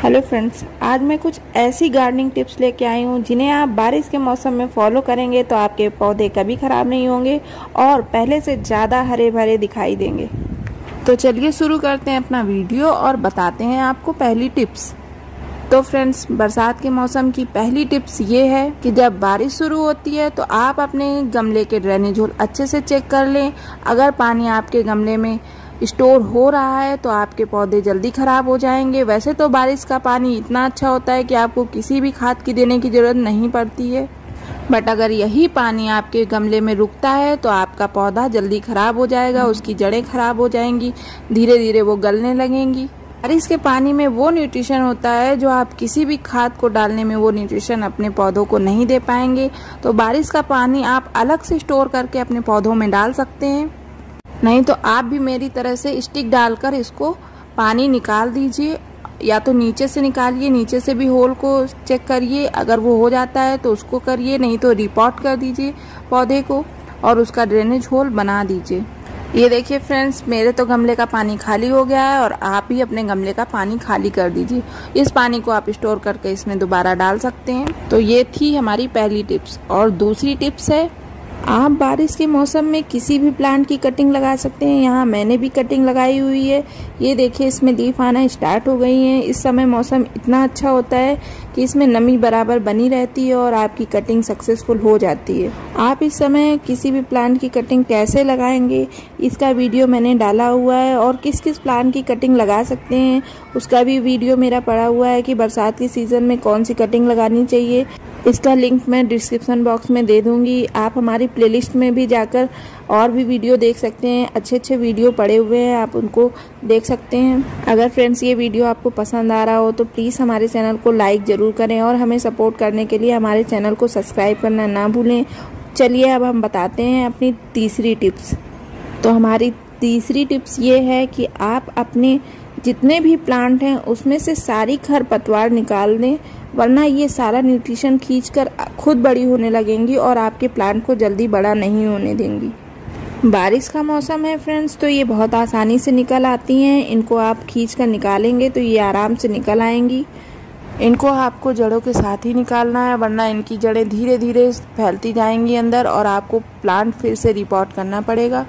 Hello friends, आज मैं कुछ ऐसी गार्डनिंग टिप्स लेके आई हूँ जिन्हें आप बारिश के मौसम में फॉलो करेंगे तो आपके पौधे कभी ख़राब नहीं होंगे और पहले से ज़्यादा हरे भरे दिखाई देंगे। तो चलिए शुरू करते हैं अपना वीडियो और बताते हैं आपको पहली टिप्स। तो फ्रेंड्स, बरसात के मौसम की पहली टिप्स ये है कि जब बारिश शुरू होती है तो आप अपने गमले के ड्रेनेज होल अच्छे से चेक कर लें। अगर पानी आपके गमले में स्टोर हो रहा है तो आपके पौधे जल्दी खराब हो जाएंगे। वैसे तो बारिश का पानी इतना अच्छा होता है कि आपको किसी भी खाद की देने की ज़रूरत नहीं पड़ती है, बट अगर यही पानी आपके गमले में रुकता है तो आपका पौधा जल्दी खराब हो जाएगा, उसकी जड़ें खराब हो जाएंगी, धीरे धीरे वो गलने लगेंगी। बारिश के पानी में वो न्यूट्रिशन होता है जो आप किसी भी खाद को डालने में वो न्यूट्रिशन अपने पौधों को नहीं दे पाएंगे। तो बारिश का पानी आप अलग से स्टोर करके अपने पौधों में डाल सकते हैं, नहीं तो आप भी मेरी तरह से स्टिक डालकर इसको पानी निकाल दीजिए, या तो नीचे से निकालिए, नीचे से भी होल को चेक करिए, अगर वो हो जाता है तो उसको करिए, नहीं तो रिपोर्ट कर दीजिए पौधे को और उसका ड्रेनेज होल बना दीजिए। ये देखिए फ्रेंड्स, मेरे तो गमले का पानी खाली हो गया है और आप भी अपने गमले का पानी खाली कर दीजिए। इस पानी को आप स्टोर करके इसमें दोबारा डाल सकते हैं। तो ये थी हमारी पहली टिप्स। और दूसरी टिप्स है, आप बारिश के मौसम में किसी भी प्लांट की कटिंग लगा सकते हैं। यहाँ मैंने भी कटिंग लगाई हुई है। ये देखिए, इसमें लीफ आना स्टार्ट हो गई हैं। इस समय मौसम इतना अच्छा होता है कि इसमें नमी बराबर बनी रहती है और आपकी कटिंग सक्सेसफुल हो जाती है। आप इस समय किसी भी प्लांट की कटिंग कैसे लगाएंगे इसका वीडियो मैंने डाला हुआ है, और किस किस प्लांट की कटिंग लगा सकते हैं उसका भी वीडियो मेरा पड़ा हुआ है कि बरसात के सीज़न में कौन सी कटिंग लगानी चाहिए। इसका लिंक मैं डिस्क्रिप्शन बॉक्स में दे दूंगी। आप हमारी प्लेलिस्ट में भी जाकर और भी वीडियो देख सकते हैं, अच्छे अच्छे वीडियो पड़े हुए हैं, आप उनको देख सकते हैं। अगर फ्रेंड्स ये वीडियो आपको पसंद आ रहा हो तो प्लीज़ हमारे चैनल को लाइक ज़रूर करें और हमें सपोर्ट करने के लिए हमारे चैनल को सब्सक्राइब करना ना भूलें। चलिए अब हम बताते हैं अपनी तीसरी टिप्स। तो हमारी तीसरी टिप्स ये है कि आप अपने जितने भी प्लांट हैं उसमें से सारी खरपतवार निकाल दें, वरना ये सारा न्यूट्रिशन खींचकर खुद बड़ी होने लगेंगी और आपके प्लांट को जल्दी बड़ा नहीं होने देंगी। बारिश का मौसम है फ्रेंड्स, तो ये बहुत आसानी से निकल आती हैं। इनको आप खींचकर निकालेंगे तो ये आराम से निकल आएंगी। इनको आपको जड़ों के साथ ही निकालना है, वरना इनकी जड़ें धीरे धीरे फैलती जाएंगी अंदर और आपको प्लांट फिर से रिपोर्ट करना पड़ेगा।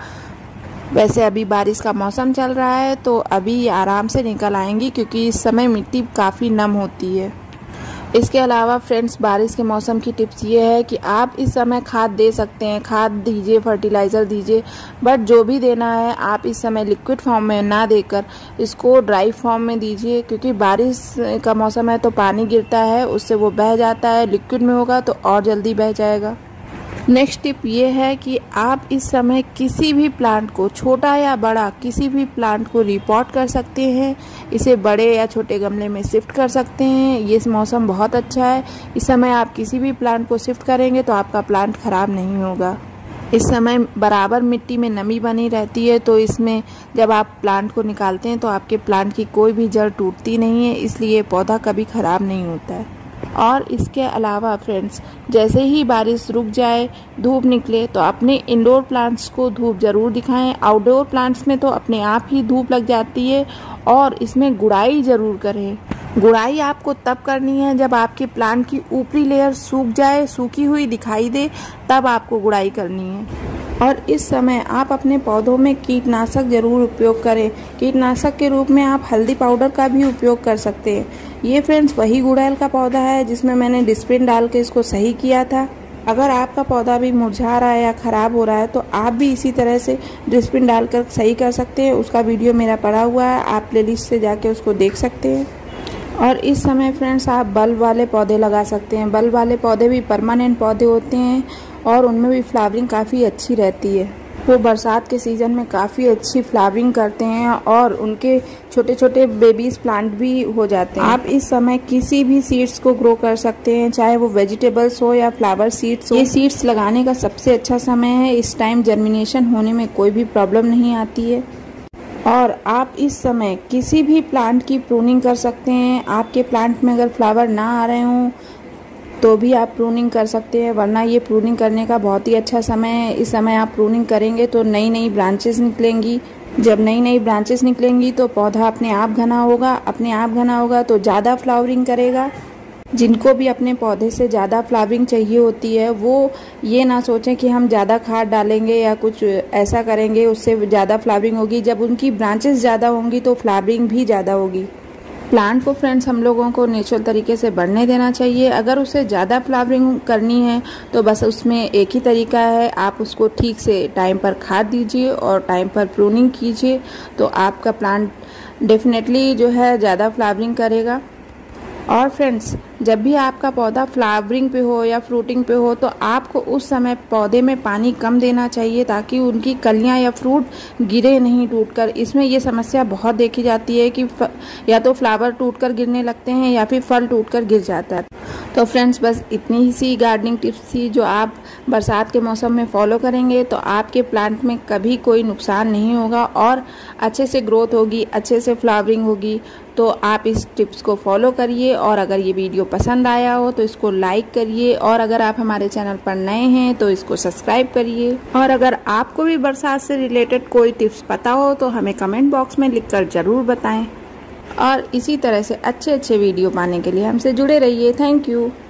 वैसे अभी बारिश का मौसम चल रहा है तो अभी ये आराम से निकल आएंगी, क्योंकि इस समय मिट्टी काफ़ी नम होती है। इसके अलावा फ्रेंड्स, बारिश के मौसम की टिप्स ये है कि आप इस समय खाद दे सकते हैं, खाद दीजिए, फर्टिलाइज़र दीजिए, बट जो भी देना है आप इस समय लिक्विड फॉर्म में ना देकर इसको ड्राई फॉर्म में दीजिए, क्योंकि बारिश का मौसम है तो पानी गिरता है, उससे वो बह जाता है। लिक्विड में होगा तो और जल्दी बह जाएगा। नेक्स्ट टिप ये है कि आप इस समय किसी भी प्लांट को, छोटा या बड़ा, किसी भी प्लांट को रिपोर्ट कर सकते हैं, इसे बड़े या छोटे गमले में शिफ्ट कर सकते हैं। ये मौसम बहुत अच्छा है, इस समय आप किसी भी प्लांट को शिफ्ट करेंगे तो आपका प्लांट खराब नहीं होगा। इस समय बराबर मिट्टी में नमी बनी रहती है, तो इसमें जब आप प्लांट को निकालते हैं तो आपके प्लांट की कोई भी जड़ टूटती नहीं है, इसलिए पौधा कभी खराब नहीं होता है। और इसके अलावा फ्रेंड्स, जैसे ही बारिश रुक जाए, धूप निकले, तो अपने इंडोर प्लांट्स को धूप ज़रूर दिखाएं। आउटडोर प्लांट्स में तो अपने आप ही धूप लग जाती है, और इसमें गुड़ाई ज़रूर करें। गुड़ाई आपको तब करनी है जब आपके प्लांट की ऊपरी लेयर सूख जाए, सूखी हुई दिखाई दे, तब आपको गुड़ाई करनी है। और इस समय आप अपने पौधों में कीटनाशक ज़रूर उपयोग करें। कीटनाशक के रूप में आप हल्दी पाउडर का भी उपयोग कर सकते हैं। ये फ्रेंड्स वही गुड़हल का पौधा है जिसमें मैंने डिस्प्रिन डाल के इसको सही किया था। अगर आपका पौधा भी मुरझा रहा है या ख़राब हो रहा है तो आप भी इसी तरह से डिस्प्रिन डालकर सही कर सकते हैं। उसका वीडियो मेरा पड़ा हुआ है, आप प्लेलिस्ट से जाके उसको देख सकते हैं। और इस समय फ्रेंड्स आप बल्ब वाले पौधे लगा सकते हैं। बल्ब वाले पौधे भी परमानेंट पौधे होते हैं और उनमें भी फ्लावरिंग काफ़ी अच्छी रहती है। वो बरसात के सीज़न में काफ़ी अच्छी फ्लावरिंग करते हैं और उनके छोटे छोटे बेबीज प्लांट भी हो जाते हैं। आप इस समय किसी भी सीड्स को ग्रो कर सकते हैं, चाहे वो वेजिटेबल्स हो या फ्लावर सीड्स हो। ये सीड्स लगाने का सबसे अच्छा समय है। इस टाइम जर्मिनेशन होने में कोई भी प्रॉब्लम नहीं आती है। और आप इस समय किसी भी प्लांट की प्रूनिंग कर सकते हैं। आपके प्लांट में अगर फ्लावर ना आ रहे हों तो भी आप प्रूनिंग कर सकते हैं, वरना ये प्रूनिंग करने का बहुत ही अच्छा समय है। इस समय आप प्रूनिंग करेंगे तो नई नई ब्रांचेस निकलेंगी। जब नई नई ब्रांचेस निकलेंगी तो पौधा अपने आप घना होगा तो ज़्यादा फ्लावरिंग करेगा। जिनको भी अपने पौधे से ज़्यादा फ्लावरिंग चाहिए होती है वो ये ना सोचें कि हम ज़्यादा खाद डालेंगे या कुछ ऐसा करेंगे उससे ज़्यादा फ्लावरिंग होगी। जब उनकी ब्रांचेस ज़्यादा होंगी तो फ्लावरिंग भी ज़्यादा होगी। प्लांट को फ्रेंड्स हम लोगों को नेचुरल तरीके से बढ़ने देना चाहिए। अगर उसे ज़्यादा फ्लावरिंग करनी है तो बस उसमें एक ही तरीका है, आप उसको ठीक से टाइम पर खाद दीजिए और टाइम पर प्रूनिंग कीजिए तो आपका प्लांट डेफिनेटली जो है ज़्यादा फ्लावरिंग करेगा। और फ्रेंड्स, जब भी आपका पौधा फ्लावरिंग पे हो या फ्रूटिंग पे हो तो आपको उस समय पौधे में पानी कम देना चाहिए ताकि उनकी कलियां या फ्रूट गिरे नहीं टूटकर। इसमें ये समस्या बहुत देखी जाती है कि या तो फ्लावर टूटकर गिरने लगते हैं या फिर फल टूटकर गिर जाता है। तो फ्रेंड्स, बस इतनी ही सी गार्डनिंग टिप्स थी जो आप बरसात के मौसम में फॉलो करेंगे तो आपके प्लांट में कभी कोई नुकसान नहीं होगा और अच्छे से ग्रोथ होगी, अच्छे से फ्लावरिंग होगी। तो आप इस टिप्स को फॉलो करिए और अगर ये वीडियो पसंद आया हो तो इसको लाइक करिए और अगर आप हमारे चैनल पर नए हैं तो इसको सब्सक्राइब करिए। और अगर आपको भी बरसात से रिलेटेड कोई टिप्स पता हो तो हमें कमेंट बॉक्स में लिखकर ज़रूर बताएं। और इसी तरह से अच्छे वीडियो पाने के लिए हमसे जुड़े रहिए। Thank you.